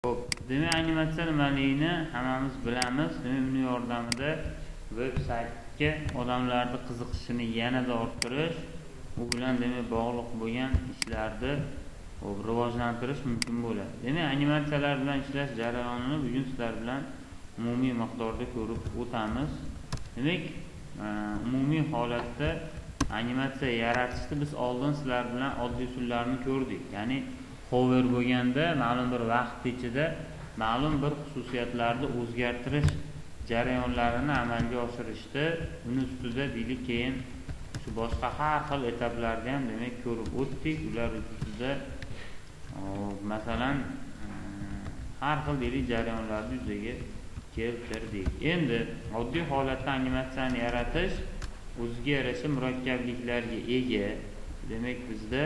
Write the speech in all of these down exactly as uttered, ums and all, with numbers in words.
Xo'p, demak animatsiya nimaligini hammamiz bilamiz. Uni yordamida veb-saytga odamlarning qiziqishini yanada orttirish, u bilan demak bog'liq bo'lgan ishlarni rivojlantirish mumkin bo'ladi. Demak, animatsiyalar bilan ishlash jarayonini bugun sizlar bilan umumiy miqdorda ko'rib o'tamiz. Demak, umumiy holatda animatsiya yaratishda biz oldin sizlar bilan oddiy usullarni ko'rdik. Ya'ni hover bo'lganda ma'lum bir vaqt ichida ma'lum bir xususiyatlarni o'zgartirish jarayonlarini amalga oshirishda uni ustida deylik, keyin shu boshqa har xil etaplarni ham demak ko'rib o'tdik. Ular ustida masalan har xil deylik jarayonlarni yuzaga keltirdik. Endi oddiy holatda animatsiyani yaratish o'ziga yarasha murakkabliklarga ega. Demak, bizda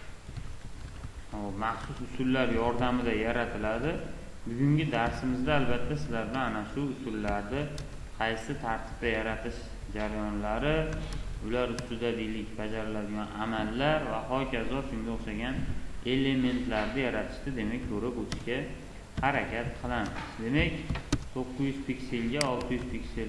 maxsus usullar yordamida yaratiladi. Bugungi darsimizda albatta sizlar bilan ana shu usullarni qaysi tartibda yaratish jarayonlari, ular ustida deylik bajariladigan amallar va hokazo shunga o'xshagan elementlarni yaratishni demak ko'rib o'tishga harakat qilamiz. Demak, to'qqiz yuz pikselga olti yuz piksel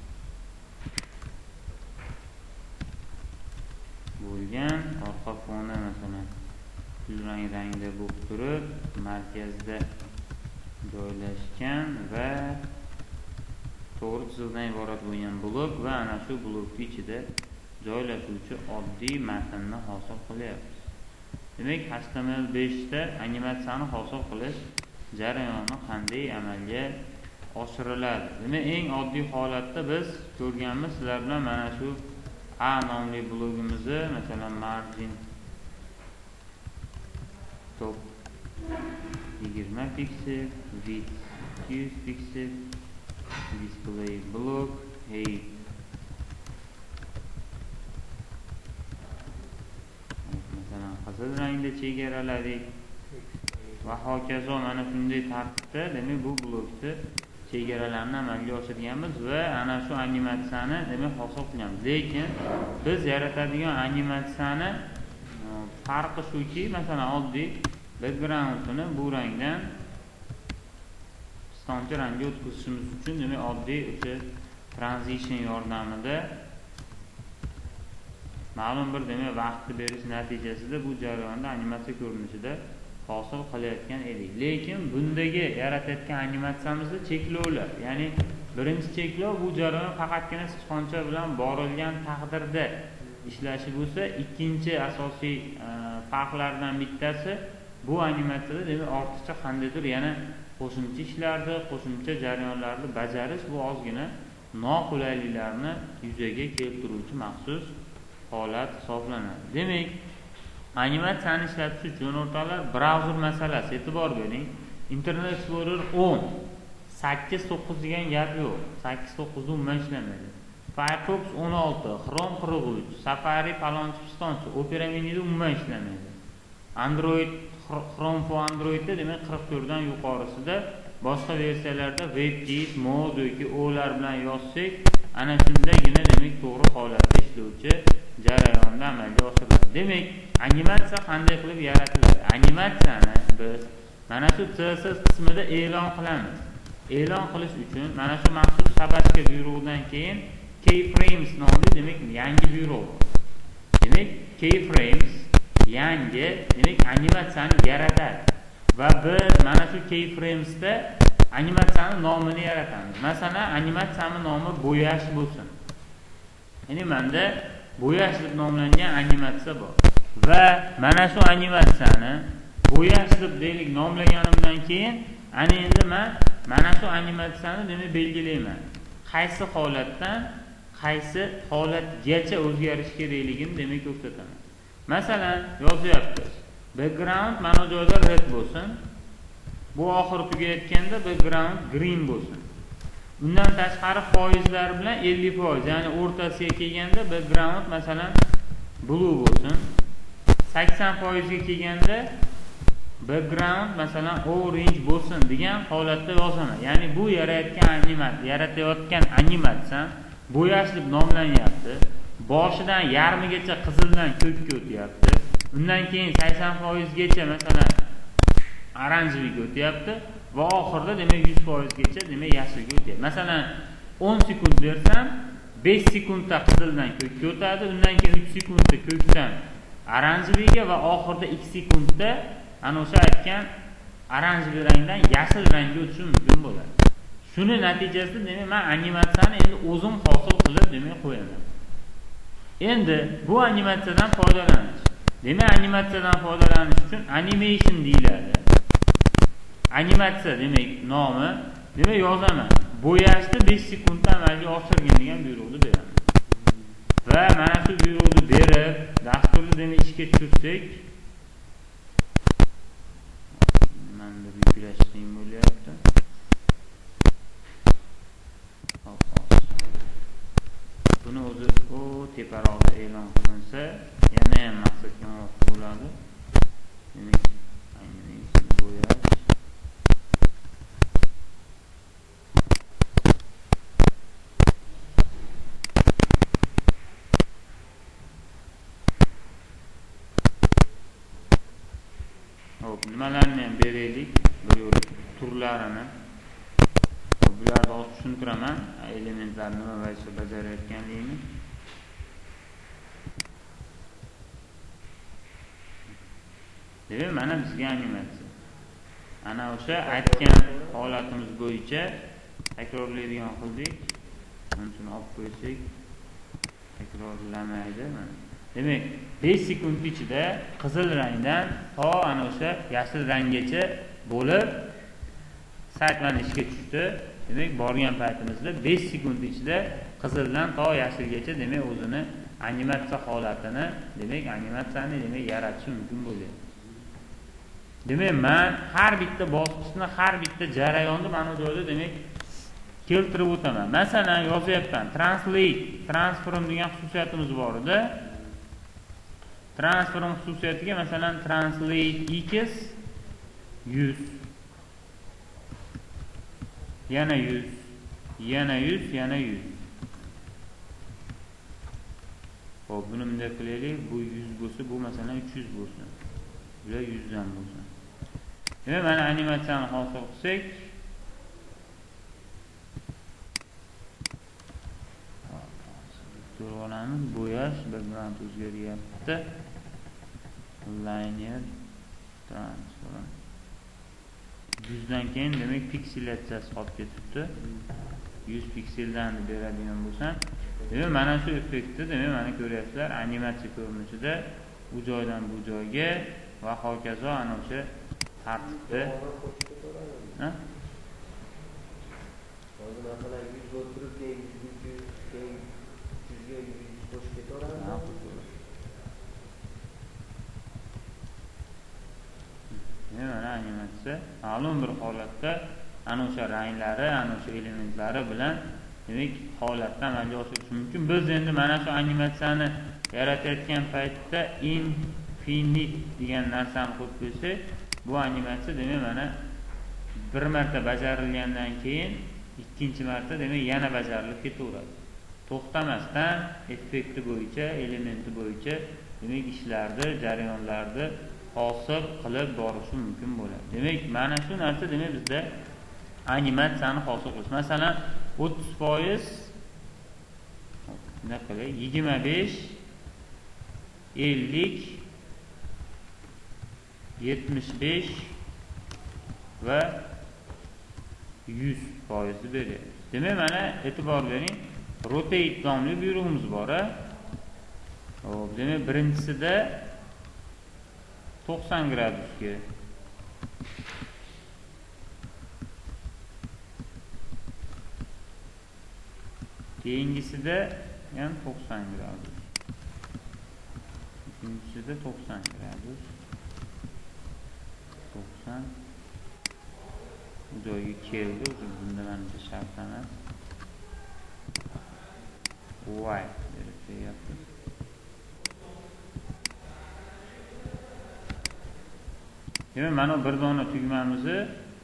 bo'lgan orqa foni masalan kulrang rangda bo'lib turib, markazda joylashgan va to'g'ri chizig'dan iborat bo'lgan blok va ana shu blokning ichida joylashuvchi oddiy matnni hosil qilyapmiz. Demak, H T M L besh da animatsiyani hosil qilish jarayoni qanday amalga oshiriladi? Demak, eng oddiy holatda biz ko'rganmiz sizlar bilan mana shu A nomli blogimizni masalan margin top yigirma piksel, width ikki yuz piksel, display block, height masalan qizil rangda chegaraladik va hokazo mana shunday tartibda demak bu blokni chegaralarni amalga oshirganmiz va ana shu animatsiyani demak hosil qilganmiz. Lekin biz yaratadigan animatsiyani farqi shuki, masalan oddiy backgroundini bu rangdan pistonchi rangga o'tkazishimiz uchun demak oddiy o'sha transition yordamida ma'lum bir demak vaqtni berish natijasida bu jarayonda animatsiya ko'rinishida hosil qilayotgan edik. Lekin bundagi yaratayotgan animatsiyamizda cheklovlar, ya'ni birinchi cheklov bu jarayon faqatgina sichqoncha bilan borilgan taqdirda ishlashi bo'lsa, ikkinchi asosiy farqlardan bittasi bu animatsiyada demak ortiqcha qandaydir yana qo'shimcha ishlarni, qo'shimcha jarayonlarni bajarish bu ozgina noqulayliklarni yuzaga keltiruvchi maxsus holat hisoblanadi. Demak, animatsiyani ishlatish uchun o'rtoqlar brauzer masalasi, e'tibor bering. Internet Explorer o'n, sakkiz to'qqiz degan gap yo'q. sakkiz to'qqiz da umuman ishlamaydi. Firefox o'n olti, Chrome qirq uch, Safari palonchi pistonchi, Opera Mini'da umuman ishlamaydi. Android, Chrome for Androidda demak qirq to'rt dan yuqorisida, boshqa versiyalarda WebKit, Moz yoki O'lar bilan yozsak, ana shundagina demak to'g'ri holatda ishlovchi jarayonda amalga oshiriladi. Demak, animatsiya qanday qilib yaratiladi? Animatsiyani biz mana shu C S S qismida e'lon qilamiz. E'lon qilish uchun mana shu maxsus sabashka buyrug'idan keyin keyframes nomli demak yangi buyruq. Demak, keyframes yangi demak animatsiyani yaratadi va biz mana shu keyframesda animatsiyani nomini yaratamiz. Masalan, animatsiyani nomi bo'yash bo'lsin. Ya'ni menda bo'yash deb nomlangan animatsiya bor. Va mana shu animatsiyani bo'yash deb deylik nomlaganimdan keyin ana endi men mana shu animatsiyani demak belgilayman. Qaysi holatdan qaysi holatgacha o'zgarish kerakligini demak ko'rsataman. Masalan, yozyapmiz. Background mana bu joyda red bo'lsin. Bu oxiri tugayotganda background green bo'lsin. Bundan tashqari foizlar bilan ellik foiz, ya'ni o'rtasiga kelganda background masalan blue bo'lsin. sakson foiz ga kelganda background masalan orange bo'lsin degan holatda yozaman. Ya'ni bu yaratgan animatsiya, yaratayotgan animatsiya bo'yash deb nomlanyapti. Boshidan yarmigacha qizildan ko'kka o'tyapti. Undan keyin sakson foiz gacha masalan oranjeviyga o'tyapti. va oxirida demak yuz foiz gacha demak yashilga o'tadi. Masalan, o'n sekund bersam, besh sekundda qizildan ko'kka o'tadi, undan keyin uch sekundda ko'kdan oranjeviyga va oxirida ikki sekundda ana o'sha aytgan oranjeviy rangdan yashil rangga o'tishi mumkin bo'ladi. Shuni natijasida demak men animatsiyani endi o'zim hosil qilib demak qo'yaman. Endi bu animatsiyadan foydalanish. Demak animatsiyadan foydalanish uchun animation deyiladi. Animatsiya demak nomi, demak yozaman. Bo'yashni besh sekundda amalga oshirgin degan buyruqni beraman. Va mana shu buyruqni berib, dasturni demak ishga tushirsak, menda yuklash qiyin bo'lyapti. Buni o'zi o teparoqda e'lon qilinsa, yana ham maqsadga muvofiq bo'ladi. Demak, animation bo'yash hop, nimalarni ham beraylik, bir yo'l turlarini. Bularni hozir tushuntiraman, elementlar nima vazifa bajarayotganligini. Demak, mana bizga animatsiya. Ana o'sha aytgan holatimiz bo'yicha takrorlaydigan qildik. Buni olib qo'ysak, takrorlamaydi. Demak, besh sekund ichida qizil rangdan to ana o'sha yashil ranggacha bo'lib sayt mana ishga tushdi. Demak, borgan paytimizda besh sekund ichida qizildan to yashilgacha demak o'zini animatsiya holatini, demak animatsiyani demak yaratish mumkin bo'ladi. Demak, men har bitta bosqichni, har bitta jarayonni mana bu joyda demak keltirib o'taman. Masalan, yozyapman translate, transform degan xususiyatimiz bor edi. Transform xususiyatiga masalan translate x yuz, yana yuz, yana yuz, yana yuz. Xo'p, buni bunday qilaylik. Bu yuz bo'lsa, bu masalan uch yuz bo'lsin. Bular yuz dan bo'lsin. Demak, mana animatsiyani hosil qilsak, ko'rganamiz, bo'yash background o'zgaryapti. Linear transform. yuz dan keyin demak pikselatsiyasi qolib ketibdi. yuz pikseldan beradigan bo'lsam, demak mana shu effektni demak mana ko'ryapsizlar, animatsiya ko'rinishida u joydan bu joyga va hokazo ana o'sha tartibda. Ha? Hozir masalan yuz o'tirib, keyin yuz keyin yuz ga yuz qo'shib ketaveradi. Mana animatsiya ma'lum bir holatda ana o'sha ranglari, ana o'sha elementlari bilan demak holatda amalga oshirish mumkin. Biz endi mana shu animatsiyani yaratayotgan paytda infinite degan narsani qo'yib qo'ysak, bu animatsiya demak mana bir marta bajarilgandan keyin ikkinchi marta demak yana bajarilib ketaveradi. To'xtamasdan effekti bo'yicha, elementi bo'yicha demak ishlarni, jarayonlarni hosil qilib borishi mumkin bo'ladi. Demak, mana shu narsa demak bizda animatsiyani hosil qilish. Masalan, o'ttiz foiz nima qilay? yigirma besh, ellik, yetmish besh va yuz foizni beryapmiz. Demak, mana e'tibor bering, rotate nomli buyrug'imiz bor. Xo'p, demak, birinchisida to'qson gradusga, keyingisida ham to'qson gradus, ikinchisida to'qson gradus, to'qson bu joyga keldi. O'zi bunda menimcha shart emas. Y deb qo'yapti. Demak, mana bir dona tugmamizni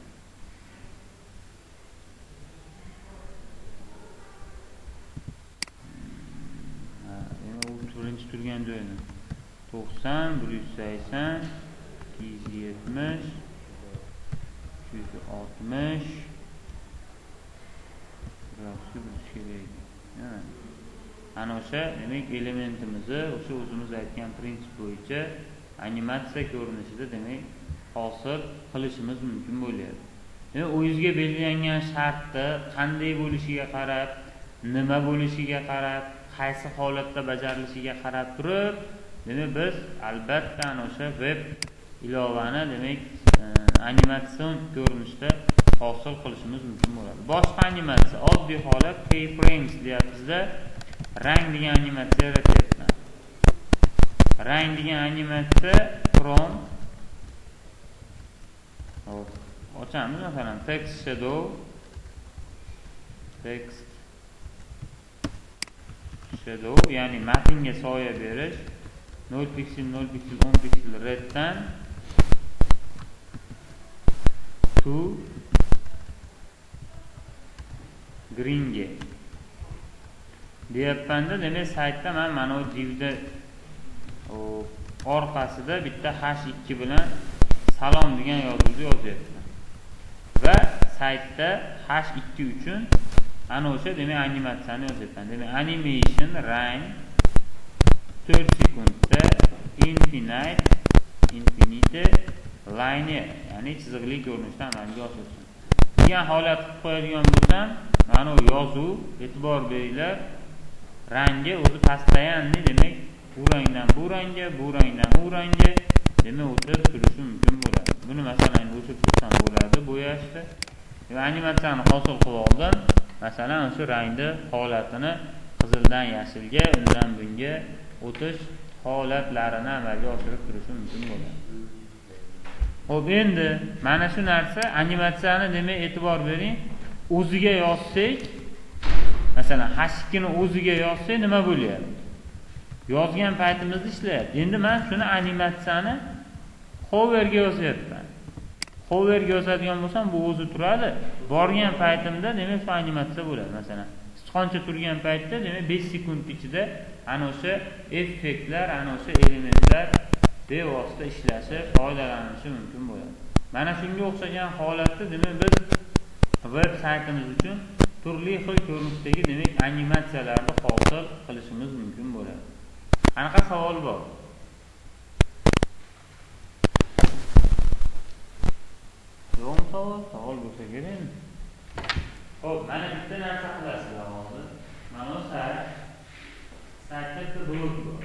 birinchi turgan joyini to'qson, bir yuz sakson, ikki yuz yetmish, uch yuz oltmish burasi bo'lishi kerak. Ana o'sha demak elementimizni o'sha o'zimiz aytgan prinsip bo'yicha animatsiya ko'rinishida demak hosil qilishimiz mumkin bo'ladi. Demak, o'zingizga belgilangan shartni qanday bo'lishiga qarab, nima bo'lishiga qarab, qaysi holatda bajarilishiga qarab turib, demak biz albatta ana o'sha web ilovani demak animatsion ko'rinishda hosil qilishimiz mumkin bo'ladi. Boshqa animatsiya oddiy holat keyframes deyapmizda, rang degan animatsiya yaratyapman. Rang degan animatsiya from hop ochamiz, masalan text shadow text shadow, ya'ni matnga soya berish nol piksel nol piksel o'n piksel reddan to greenga deyapmanda. Demak saytda men mana bu divda orqasida bitta hash ikki bilan salom degan yozuvni yozyapman va saytda hash ikki uchun ana o'sha demak animatsiyani yozyapman. Demak animation rang to'rt sekundda infinite infinite linear, ya'ni chiziqli ko'rinishda amalga oshirsin degan holat qilib qo'yadigan bo'lsam, mana bu yozuv e'tibor beringlar, rangi o'zi pastayanli demak bu rangdan bu rangga, bu rangdan u rangga demak o'tib turishi mumkin bo'ladi. Buni masalan o'chirib tursam bo'ladi bo'yashda. Va animatsiyani hosil qilib oldim. Masalan o'sha rangni holatini qizildan yashilga, undan bunga o'tish holatlarini amalga oshirib turishi mumkin bo'ladi. Xo'p, endi mana shu narsa animatsiyani demak e'tibor bering, o'ziga yozsak, masalan hash ikki ni o'ziga yozsak nima bo'lyapti? Yozgan paytimizda ishlayapti. Endi men shuni animatsiyani hoverga yozyapman. Hoverga yozadigan bo'lsam bu o'zi turadi. Borgan paytimda demak shu animatsiya bo'ladi. Masalan, sichqoncha turgan paytda demak besh sekund ichida ana o'sha effektlar, ana o'sha elementlar bevosita ishlashi, foydalanishi mumkin bo'ladi. Mana shunga o'xshagan holatda demak biz web saytimiz uchun turli xil ko'rinishdagi demak animatsiyalarni hosil qilishimiz mumkin bo'ladi. Qanaqa savol bor? Yo'q savol, savol bo'lsa keling. Xo'p, mana bitta narsa qilasizlar hozir. Mana bu sayt, saytda bitta blok bor.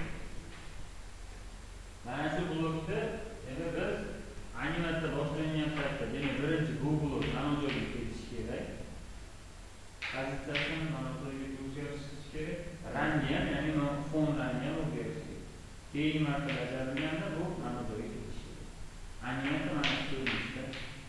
Mana shu blokda endi biz animatsiya boshlangan paytda demak birinchi bu blok mana bu joyga kelish kerak. Pozitsiyasini mana bu joyga o'zgartirish kerak. Rangi ham, ya'ni mana fon rangi ham o'zgarishi kerak. Keyingi marta bajarilganda bu mana bu joyga kelish kerak. Animatsiya mana shu ko'rinishda.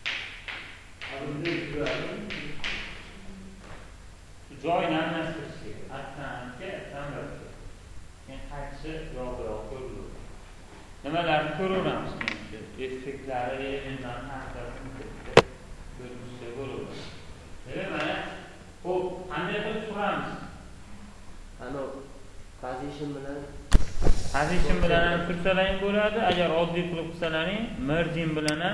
Joyni almashtirish kerak. Attanga tanlashga. Keyin qaytishi yo'q-yo'q ko'riladi. Nimalarni ko'raveramiz endi? Effektlari, elementlarni haqiqatini ko'rishga bo'ladi. Demak, mana xo'p, qanday qilib suramiz? Ana position bilan position bilan ham sursalaring bo'ladi. Agar oddiy qilib qilsalaring, margin bilan ham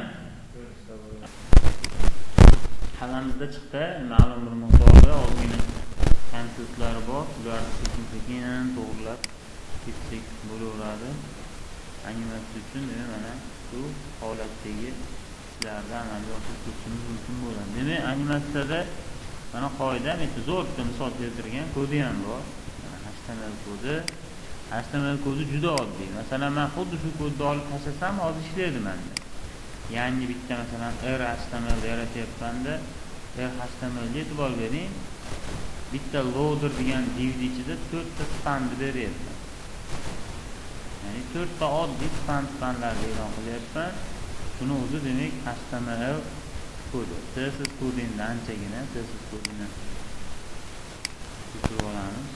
halamizda chiqdi, ma'lum bir miqdorda ozgina konturlar bor. Ularni sekin-sekin to'g'rilab ketsak bo'laveradi. Animatsiya uchun mana shu holatdagi ishlarni amalga oshirishimiz mumkin bo'ladi. Demak, animatsiyada mana qoida, men zo'r bitta misol keltirgan kodi ham bor. Mana H T M L kodi. H T M L kodi juda oddiy. Masalan, men xuddi shu kodni olib tashlasam, hozir ishlaydi menda. Yangi bitta masalan R H T M L yaratyapmanda, R H T M L ga e'tibor bering. Bitta loader degan divni ichida to'rtta span beryapman. Ya'ni to'rtta oddiy span spanlarni e'lon qilyapman. Shuni o'zi demak H T M L kodi. C S S kodini anchagina C S S kodini ko'chirib olamiz.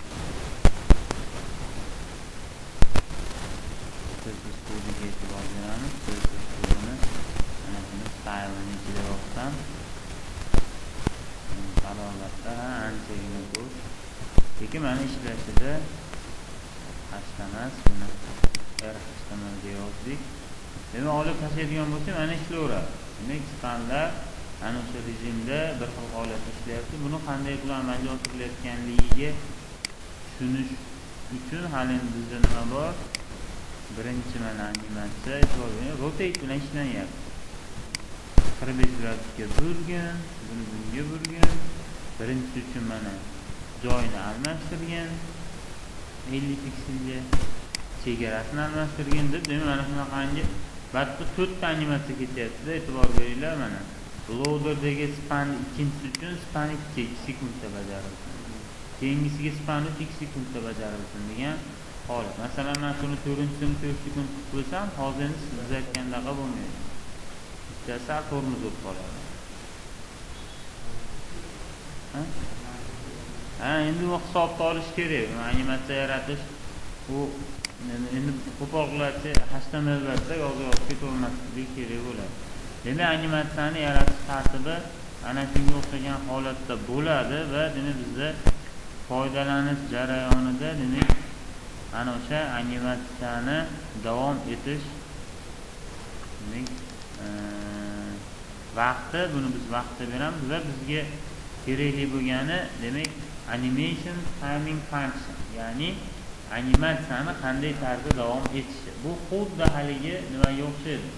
C S S kodiga e'tibor beramiz. C S S kodini mana buni style'ni ichiga yoqsam, albatta anchagina kod. Lekin mana ishlashida hashtamas buni R H T M L ga yozdik. Demak, olib tashlaydigan bo'lsak, mana ishlayveradi. Demak, spanlar ana o'sha rejimda bir xil holatda ishlayapti. Buni qanday qilib amalga oshirilayotganligiga tushunish uchun hali bizda nima bor? Birinchi mana animatsiya e'tibor bering, rotate bilan ishlanyapti. qirq besh gradusga burgan, buni bunga burgan. Birinchisi uchun mana joyini almashtirgan, ellik pikselga chegarasini almashtirgan deb, demak mana shunaqangi batda to'rtta animatsiya ketyapti. E'tibor beringlar, mana loaderdagi span ikkinchisi uchun span ikki sekundda bajarilsin. Keyingisiga span uch sekundda bajarilsin degan holat. Masalan, men shuni to'rtinchisini to'rt sekund qilib qo'ysam, hozir endi siz aytgandaqa bo'lmaydi. Bittasi tormoz bo'lib qoladi. Ha? Ha, endi bu hisobda olish kerak. Animatsiya yaratish u endi qo'pol qiladi, H T M L da yozib yozib ketavermaslik kerak bo'ladi. Demak, animatsiyani yaratish tartibi ana shunga o'xshagan holatda bo'ladi va demak bizda foydalanish jarayonida demak ana o'sha animatsiyani davom etish demak vaqti, buni biz vaqtda beramiz va bizga kerakli bo'lgani demak animation timing function, ya'ni animatsiyani qanday tarzda davom etishi. Bu xuddi haligi nimaga o'xshaydi?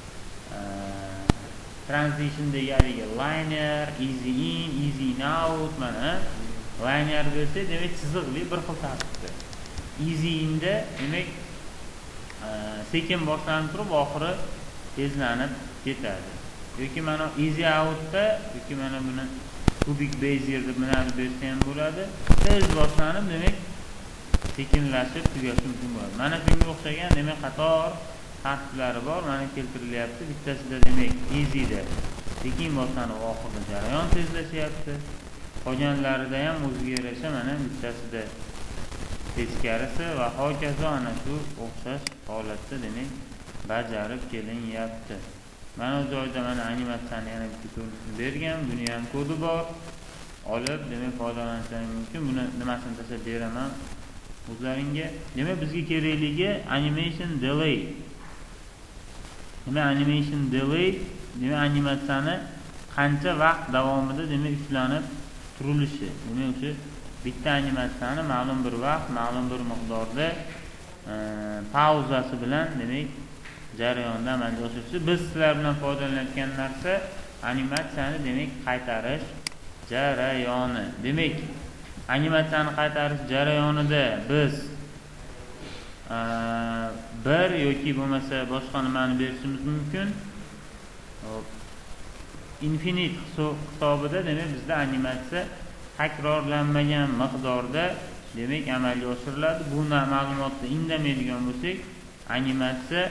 Transition'dagi haligi linear, easy in, easy in out, mana linear bo'lsa demak chiziqli bir xil tartibda. Easy inda demak sekin boshlanib turib oxiri tezlanib ketadi. Yoki mana easy outda yoki mana buni cubic bezier deb mana bu bersa ham bo'ladi. Tez boshlanib demak sekinlashib tugashi mumkin bo'ladi. Mana shunga o'xshagan demak qator tartiblari bor. Mana keltirilyapti. Bittasida demak easy da sekin boshlanib oxirida jarayon tezlashyapti. Qolganlarida ham o'ziga yarasha mana bittasida teskarisi va hokazo ana shu o'xshash holatda demak bajarib kelinyapti. Mana bu joyda mana animatsiyani yana bitta ko'rinishini bergan, buni ham kodi bor. Olib demak foydalanishingiz mumkin. Buni nimasini tashlab beraman o'zlaringga. Demak bizga kerakligi animation delay. Demak animation delay demak animatsiyani qancha vaqt davomida demak ushlanib turilishi. Demak o'sha bitta animatsiyani ma'lum bir vaqt, ma'lum bir miqdorda e, pauzasi bilan demak jarayonda amalga oshirishi. Biz sizlar bilan foydalanayotgan narsa animatsiyani demak qaytarish jarayoni. Demak animatsiyani qaytarish jarayonida biz e, bir yoki bo'lmasa boshqa nimani berishimiz mumkin. Hop. Infinite hisobida demak bizda animatsiya takrorlanmagan miqdorda demak amalga oshiriladi. Bu ma'lumotni indamaydigan bo'lsak, animatsiya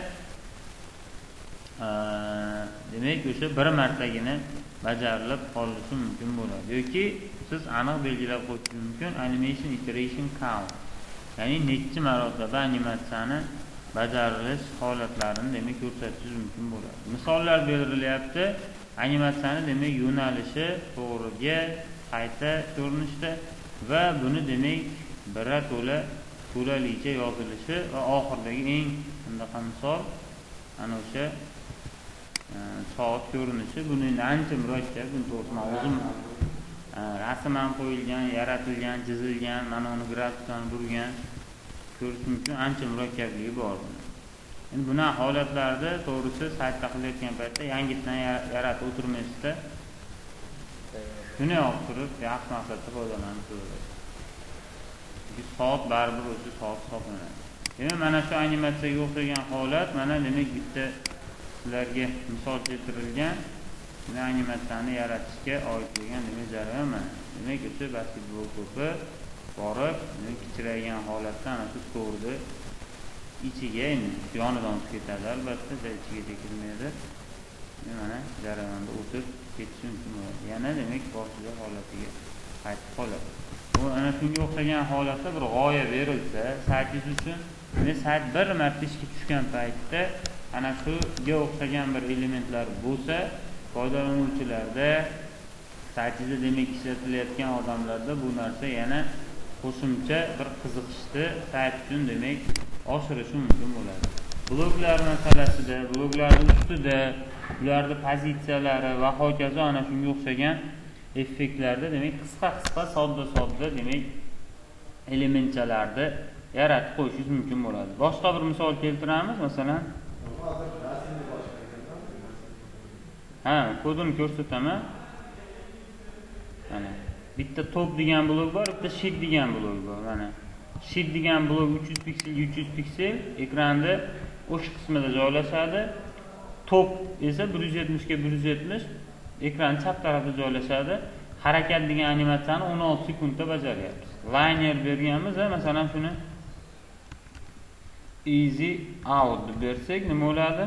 demak o'sha bir martagina bajarilib qolishi mumkin bo'ladi. Yoki siz aniq belgilab qo'yishingiz mumkin animation iteration count. Ya'ni necha marotaba animatsiyani bajarilish holatlarini demak ko'rsatishingiz mumkin bo'ladi. Misollar berilyapti. Animatsiyani demak yo'nalishi to'g'riga qayta ko'rinishda va buni demak birra to'la to'lalicha yozilishi va oxirdagi eng bunaqa misol ana o'sha soat ko'rinishi. Buni ancha murakkab, buni to'g'risini o'zim rasman qo'yilgan, yaratilgan, chizilgan, mana uni grafikani burgan ko'rish mumkin, ancha murakkabligi bor. Endi bunaqa holatlarda to'g'risi saytda qilayotgan paytda yangitdan yaratib o'tirmaysizda. Shuni olib turib, yaxshi maqsadda foydalanib turadi. Soat baribir o'zi soat hisoblanadi. Demak, mana shu animatsiyaga o'xshagan holat, mana demak bitta sizlarga misol keltirilgan animatsiyani yaratishga oid bo'lgan demak jarayon mana. Demak, o'sha basketbol to'pi borib, kichraygan holatda ana shu to'g'rida ichiga endi yonidan o'tib ketadi, albatta, ichiga tekilmaydi. Mana jarayonda o'tib ketishi mumkin bo'ladi. Yana demak boshqa holatiga qaytib qoladi. Bu ana shunga o'xshagan holatda bir g'oya berilsa, saytingiz uchun, demak sayt bir marta ishga tushgan paytda ana shuga o'xshagan bir elementlar bo'lsa, foydalanuvchilarda, saytingizda demak ishlatilayotgan odamlarda bu narsa yana qo'shimcha bir qiziqishni sayt uchun demak oshirishi mumkin bo'ladi. bloklar masalasida, bloklarning ustida, ularning pozitsiyalari va hokazo ana shunga o'xshagan effektlarda demak qisqa-qisqa, sodda-sodda demak elementchalarni yaratib qo'yishingiz mumkin bo'ladi. Boshqa bir misol keltiramiz, masalan, ha, kodini ko'rsataman. Mana bitta top degan blok bor, bitta sheet degan blok bor. Mana sheet degan blok uch yuz piksel, uch yuz piksel ekranda o'sh qismida joylashadi. Top esa bir yuz yetmish ga bir yuz yetmish ekran chap tarafida joylashadi. Harakat degan animatsiyani o'n olti sekundda bajaryapmiz. Liner berganmiz, masalan shuni easy out deb bersak nima bo'ladi?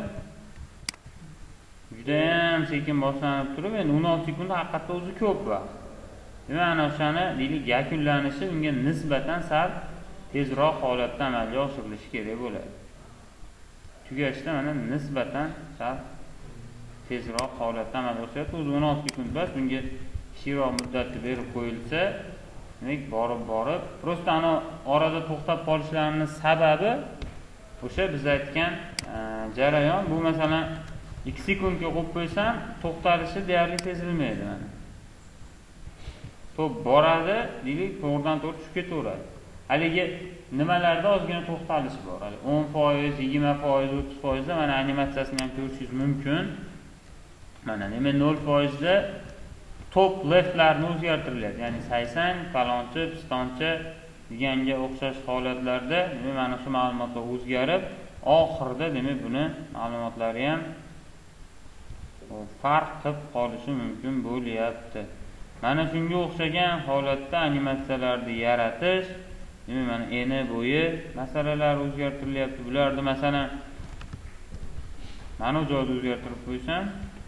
Juda ham sekin boshlanib turib, endi o'n olti sekund haqiqatda o'zi ko'p vaqt. Demak, ana o'shani deylik yakunlanishi unga nisbatan sal tezroq holatda amalga oshirilishi kerak bo'ladi. Tugashda mana nisbatan sal tezroq holatda amalga oshiryapti. O'zi o'n olti sekund bas, bunga kichikroq muddatni berib qo'yilsa, demak borib borib, prosta ana orada to'xtab qolishlarining sababi o'sha biz aytgan jarayon. Bu masalan ikki sekundga qo'yib qo'ysam, to'xtalishi deyarli sezilmaydi mana. To'p boradi, deylik, to'g'ridan to'g'ri tushib ketaveradi. Haligi nimalarda ozgina to'xtalish bor. Hali o'n foiz, yigirma foiz, o'ttiz foiz da mana animatsiyasini ham ko'rishingiz mumkin. Mana nima nol foiz da top leftlarni o'zgartirilyapti. Ya'ni sakson, falonchi, pistonchi deganga o'xshash holatlarda demak mana shu ma'lumotlar o'zgarib, oxirida demak buni ma'lumotlari ham farq qilib qolishi mumkin bo'lyapti. Mana shunga o'xshagan holatda animatsiyalarni yaratish, demak mana eni bo'yi masalalar o'zgartirilyapti. Bularni masalan mana bu joyda o'zgartirib qo'ysam,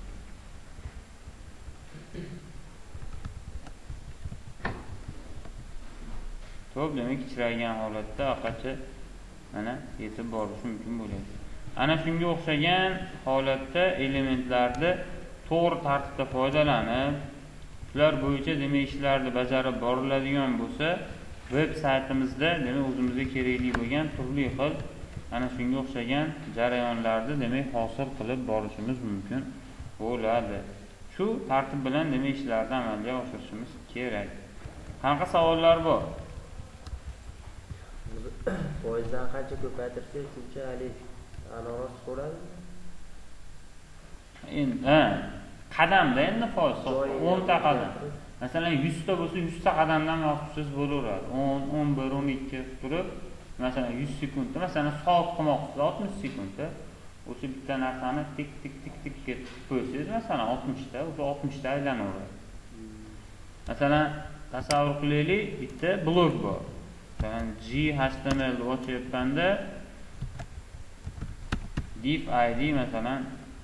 to'p demak kichraygan holatda oqacha mana yetib borishi mumkin bo'ladi. Ana shunga o'xshagan holatda elementlarni to'g'ri tartibda foydalanib, shular bo'yicha demak ishlarni bajarib boriladigan bo'lsa, veb saytimizda demak o'zimizga kerakli bo'lgan turli xil ana shunga o'xshagan jarayonlarni demak hosil qilib borishimiz mumkin bo'ladi. Shu tartib bilan demak ishlarni amalga oshirishimiz kerak. Qanaqa savollar bor? Foizdan qancha ko'paytirsak, shuncha hali anaros ko'radi. Endi ha, qadamda endi foiz o'n ta qadam. Masalan yuz ta bo'lsa yuz ta qadamdan ortiqsiz bo'laveradi. o'n, o'n bir, o'n ikki turib, masalan yuz sekundda, masalan soat qilmoqchisiz oltmish sekundda, o'sha bitta narsani tik tik tik tik ketib qo'ysangiz, masalan oltmish ta, o'sha oltmish ta aylanaveradi. Masalan, tasavvur qilaylik, bitta blok bor. Masalan G H T M L deb ochayotganda div I D masalan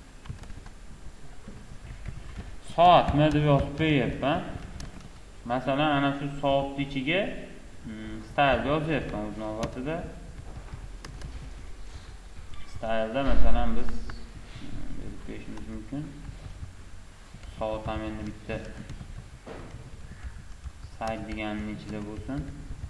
soatni deb yozib qo'yapman. Masalan, ana shu soatning ichiga style yozyapman o'z navbatida. Style'da masalan biz berib qo'yishimiz mumkin. Soat ham endi bitta style deganning ichida bo'lsin.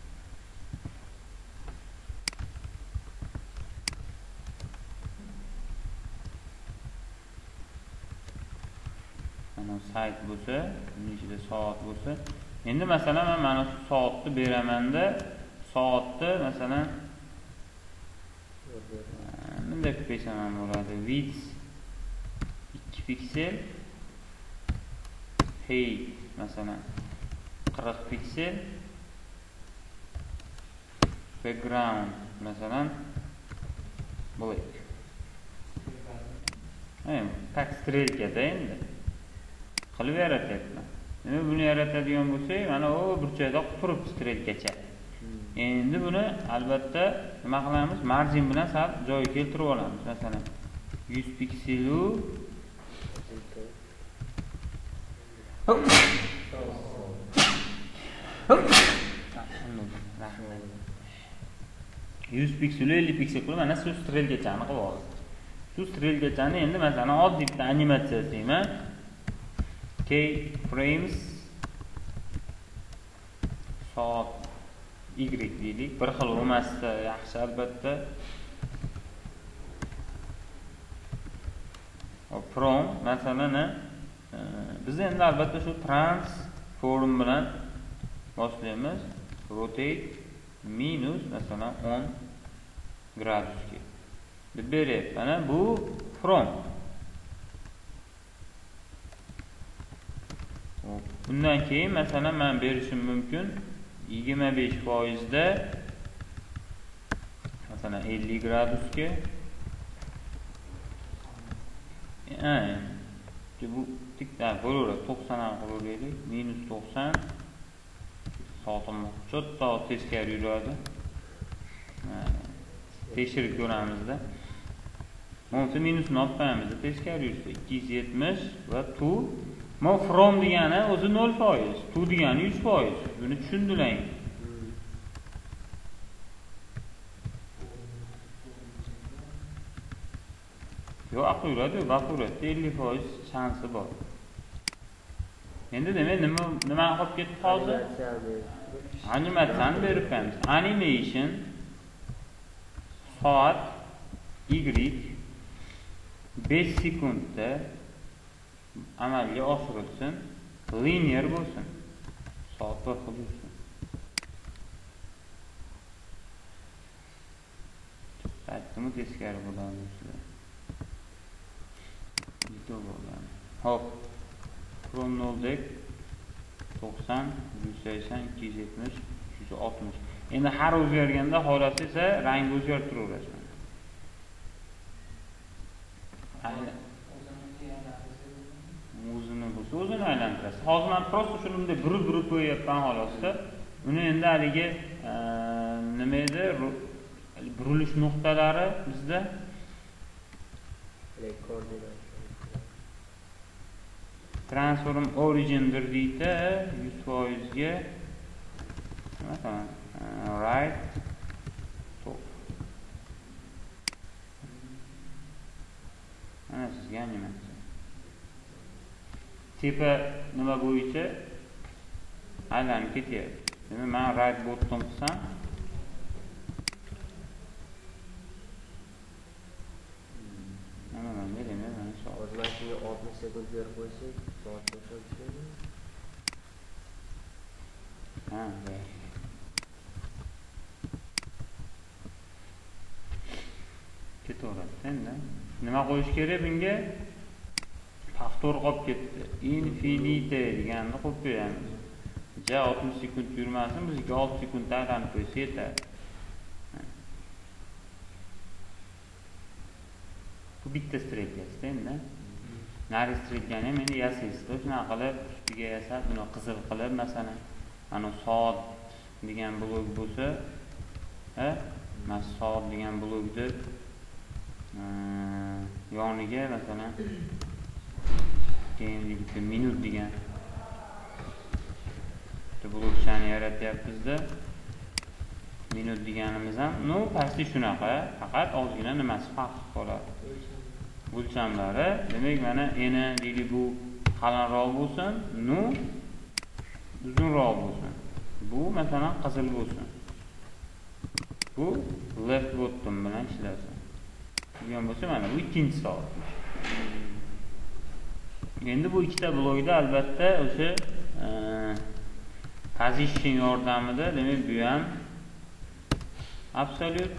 Mana sayt bo'lsa, uning ichida soat bo'lsa, endi masalan men mana shu soatni beramanda, soatni masalan bunday qilib qo'ysam ham bo'ladi. Width ikki piksel, height masalan qirq piksel, background masalan black. Ay, tak strelkada endi qilib yaratyapman. Nima buni yaratadigan bo'lsak, mana u burchakda turib strelkacha. Endi buni albatta nima qilamiz? Margin bilan sal joyiga keltirib olamiz. Masalan, yuz pikselu yuz piksel, ellik piksel qilib mana shu strelkachani qilib oldik. Shu strelkachani endi masalan oddiy bitta animatsiya deyman. Keyframes soat y deylik. Bir xil bo'lmasa yaxshi albatta. from masalan biz endi albatta shu transform bilan boshlaymiz. Rotate minus masalan o'n gradusga deb beryapti. Mana bu from. Bundan keyin masalan men berishim mumkin yigirma besh foiz da masalan ellik gradusga. Yani bu tikdan bo'laveradi. to'qson qo'yaylik. minus to'qson soatim cho'tta teskari yuradi. Tekshirib ko'ramizda. Mana minusni olib qo'yamiz. Teskari yursa ikki yuz yetmish va to mo from degani o'zi nol foiz, to degani yuz foiz. Buni tushundilang. Yo, aqyuradi, baqyuradi, ellik foiz shansi bor. Endi demak nima nima qolib ketdi hozir? Animatsiyani beribmiz. Animation soat y besh sekundda amalga oshirilsin, linear bo'lsin. Soat bir xil bo'lsin. Aytdim, teskari bo'ladi sizlar. Bitta bo'ladi. Hop. From noldek to'qson, yuz sakson, ikki yuz yetmish, uch yuz oltmish. Endi har o'zgarganda holati esa rang o'zgartiraverasiz. O'zini bo'lsa o'zini aylantirasiz. Hozir men prosta shuni bunday guruh-guruh qo'yapman xolosda. Uni endi haligi nima edi? Burilish nuqtalari bizda transform origindir deydi, yuz foiz ga masalan right top. Mana sizga animatsiya. Tepa nima bo'yicha aylanib ketyapti. Demak, men right bottom qilsam O'zbekistonga oltmish sekund berib qo'ysak, soat qancha ishlaydi? Ha, ber. Ketaveradi endi. Nima qo'yish kerak bunga? Faktor qolib ketdi. Infinite deganni qo'yib qo'yamiz. Ja oltmish sekund yurmasin, bizga olti sekundda aylanib qo'ysa yetadi. Bu bitta strekkasi endi. Nari strekkani ham endi yasaysizlar. Shunaqa qilib ustiga yasab, buni qizil qilib, masalan, ana soat degan blok bo'lsa, ha, mana soat degan blokni yoniga masalan keyin bitta minut degan bitta blokchani yaratyapmiz-da. Minut deganimiz ham, no, pastda shunaqa, faqat ozgina nimasi farq qoladi. O'lchamlari, demak mana eni deylik bu qalinroq bo'lsin, no, uzunroq bo'lsin. Bu masalan qizil bo'lsin. Bu left bottom bilan ishlasin. Degan bo'lsa mana bu ikkinchi soat. Endi bu ikkita blokda albatta o'sha position yordamida, demak bu ham absolut,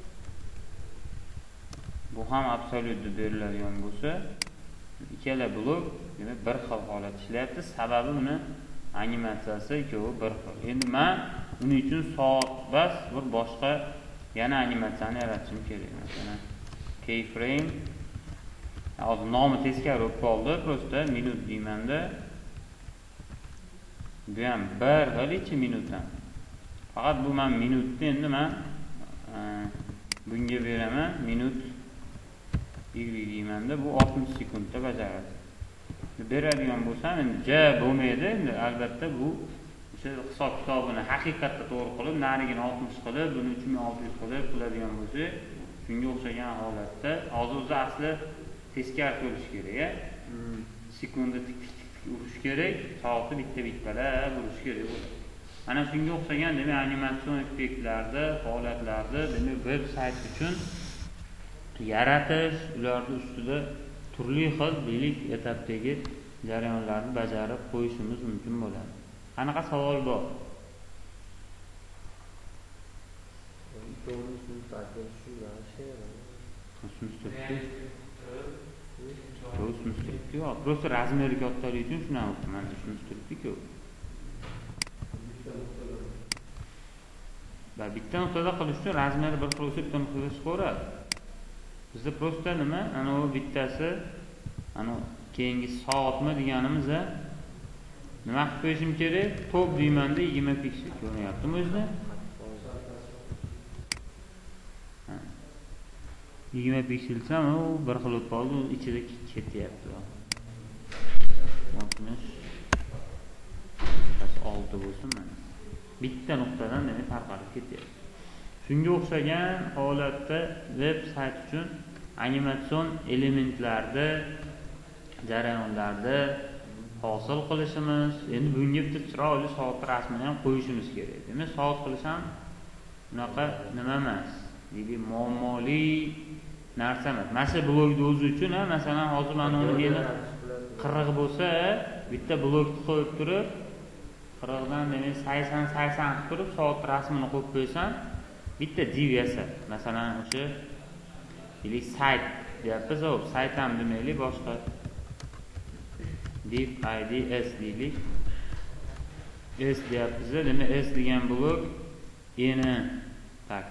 bu ham absolut deb beriladigan bo'lsa, ikkala blok demak bir xil holat ishlayapti. Sababi uni animatsiyasi ikkovi bir xil. Endi men uning uchun soat bas bir boshqa yana animatsiyani yaratishim kerak. Masalan, keyframe. Hozir nomi teskari bo'lib qoldi, prosta minut deymanda. Bu ham bir xil ikki minutdan. Faqat bu men minutni endi men bunga beraman, minut y deymanda, bu oltmish sekundda bajaradi. Beradigan bo'lsam, endi ja bo'lmaydi, endi albatta bu o'sha hisob kitobini haqiqatda to'g'ri qilib, narigini oltmish qilib, buni uch ming olti yuz qilib qiladigan bo'lsa, shunga o'xshagan holatda hozir o'zi asli teskari bo'lish kerak-a. Sekunda tik tik tik urish kerak, soatni bitta-bittalab urish kerak bo'ladi. Ana shunga o'xshagan demak animatsion effektlarda, holatlarda demak veb sayt uchun yaratish, ularni ustida turli xil deylik etapdagi jarayonlarni bajarib qo'yishimiz mumkin bo'ladi. Qanaqa savol bor? Yo'q, просто razmeri kattaligi uchun shunaqa o'qimanda shuni turibdi-ku. Va bitta nuqtada qilish uchun razmeri bir xil bo'lsa bitta nuqtada chiqaveradi. Bizda просто nima? Ana u bittasi ana keyingi soatmi deganimiz nima qilib qo'yishim kerak? Top deymanda yigirma piksel ko'rinyaptimi o'zida? yigirma piksel desam, u bir xil o'tib qoldi, ichida ketyapti. oltmish olti bo'lsin mana. Bitta nuqtadan demak tarqalib ketyapti. Shunga o'xshagan holatda veb sayt uchun animatsion elementlarda, jarayonlarda hosil qilishimiz, endi bunga bitta chiroyli soat rasmini ham qo'yishimiz kerak. Demak, soat qilish ham bunaqa nima emas. Deylik, muammoli narsa emas. Mana blogni o'zi uchun, masalan, hozir mana uni yili qirq bo'lsa, bitta blogni qo'yib turib, qirqdan demak sakson sakson qilib turib, soat rasmini qo'yib qo'ysam, bitta div yasab. Masalan, o'sha deylik sayt deyapmiz, o sayt ham demaylik, boshqa div id s deylik. S deyapmiz, demak s degan blog eni tak.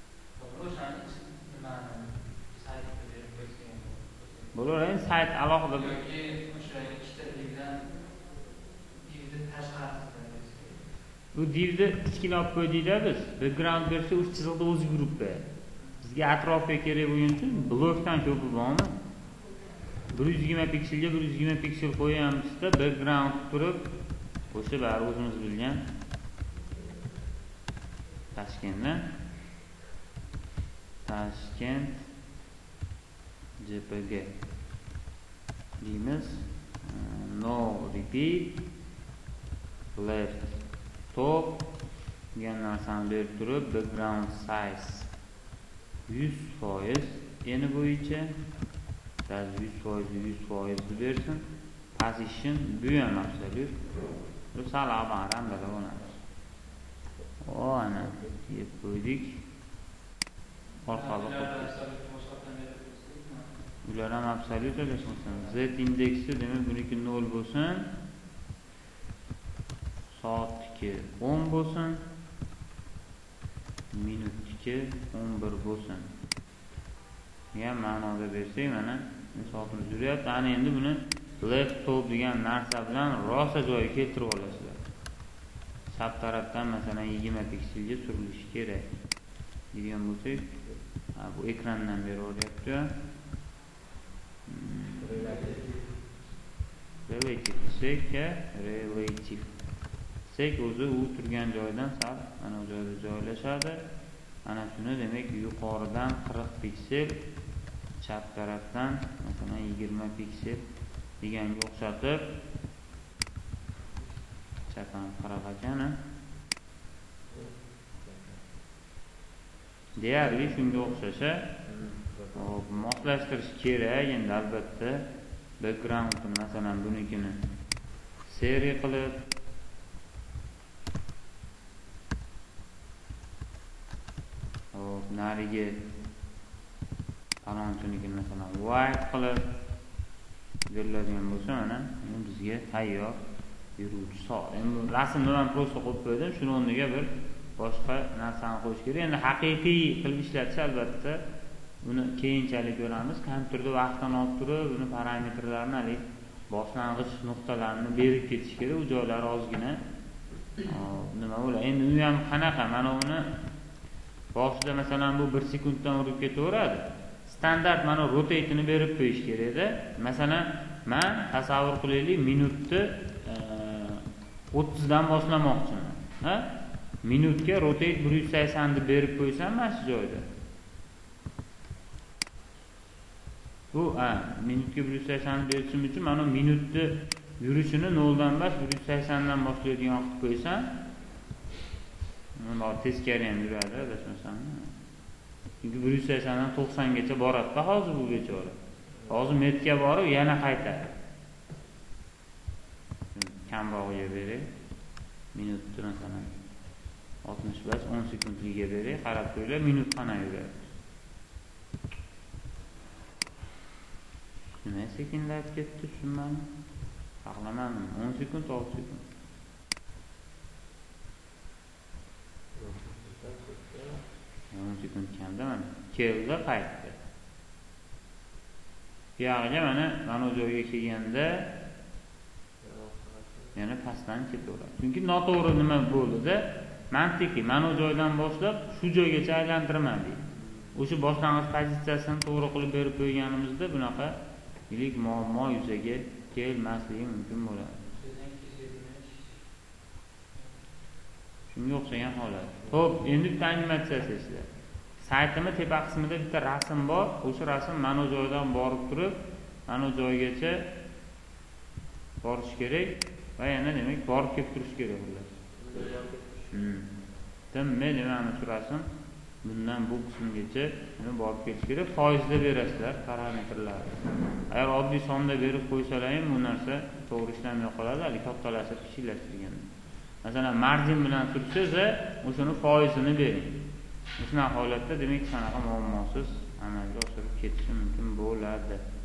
Bo'laveradi, sayt alohida yoki o'sha ikkita divdan divni tashqarisida. Bu divni kichkina olib qo'ydikda biz. Background bersa o'sha chiziqda o'zi yuribdi. Bizga atrofga kerak bo'lgan uchun blokdan ko'pi bormi? bir yuz yigirma pikselga bir yuz yigirma piksel qo'yamizda background turib, o'sha bari o'zimiz bilgan Toshkentda Toshkent jpg deymiz. No repeat left top degan narsani berib turib, background size yuz foiz eni bo'yicha yuz foiz yuz foiz bersin. Position bu ham absolut. Bu sal abaram da bo'ladi. O ana deb qo'ydik. Orqali ular ham absolut bo'lsin. Z indeksi demak buniki nol bo'lsin. Soatniki o'n bo'lsin. Minutniki o'n bir bo'lsin. degan ma'noda bersak, mana soatimiz yuryapti. Ana endi buni left top degan narsa bilan rosa joyiga keltirib olasizlar. Chap tarafdan masalan yigirma pikselga surilishi kerak degan bo'lsak, bu ekrandan beri o'ryapti. Relative desek, relative desek o'zi u turgan joydan sal ana o joyda joylashadi. Ana shuni demak yuqoridan qirq piksel, chap tarafdan masalan yigirma piksel deganga o'xshatib, chapdan qirq ekani deyarli shunga o'xshasha hop moslashtirish kerak. Endi albatta backgroundni masalan bunikini seriya qilib hop narigi palonchinikini masalan white qilib beriladigan bo'lsa, mana bizga tayyor yuruvchi soat. Endi rasmni ham prosta qo'yib qo'ydim, shuni o'rniga bir boshqa narsani qo'yish kerak. Endi haqiqiy qilib ishlatish albatta buni keyinchalik ko'ramiz. Kompyuterda vaqtdan olib turib, buni parametrlarini, hali boshlang'ich nuqtalarini berib ketish kerak. U joylari ozgina nima bo'ladi. Endi u ham qanaqa? Mana uni boshida masalan bu bir sekunddan urib ketaveradi. Standart mana rotate'ini berib qo'yish kerak-da. Masalan, men tasavvur qilaylik, minutni o'ttiz dan boshlamoqchiman. Ha? Minutga rotate bir yuz sakson deb berib qo'ysam, mana shu joyda. Bu, ha, minutga bir yuz sakson berishim uchun mana minutni yurishini noldan emas bir yuz sakson dan boshlaydigan qilib qo'ysam, mana teskari ham yuradi, adashmasam. Chunki bir yuz sakson dan to'qson gacha boradi hozir bu bechora. Hozir metga borib yana qaytadi. Kamrog'iga beray. Minutni masalan oltmish besh o'n sekundligiga beray, qarab qo'yinglar, minut qana yuradi. Nima sekinlab ketdi, tushunmadim. Aqlamadim. o'n sekund, olti sekund. o'n sekund kamda mana. Keldi, qaytdi. Buyog'iga mana mana bu joyga kelganda yana pastdan ketaveradi. Chunki noto'g'ri nima bo'ldi-da, mantiqiy mana bu joydan boshlab shu joygacha aylantirmadik. O'sha boshlang'ich pozitsiyasini to'g'ri qilib berib qo'yganimizda bunaqa ilik muammo yuzaga kelmasligi mumkin bo'ladi. Shunga o'xshagan holat. Xo'p, endi bitta animatsiyasi esa. Saytimiz tepa qismida bitta rasm bor. O'sha rasm mana bu joydan borib turib, mana bu joygacha borish kerak va yana demak borib kelib turish kerak ular. Hmm. Tamma nimani shu rasm bundan bu qismgacha nima borib kelish kerak. Foizda berasizlar parametrlarni. Agar oddiy sonda berib qo'ysalar ham bu narsa to'g'ri ishlamay qoladi, hali kattalashib kichiklashtirigan. Masalan, marjin bilan tursangiz, o'shani foizini bering. Shunday holatda demak sanaqa muammosiz amalga oshirib ketishi mumkin bo'ladi.